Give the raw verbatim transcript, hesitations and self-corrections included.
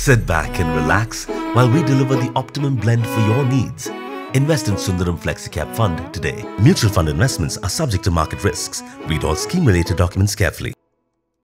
Sit back and relax while we deliver the optimum blend for your needs. Invest in Sundaram Flexi Cap Fund today. Mutual fund investments are subject to market risks. Read all scheme-related documents carefully.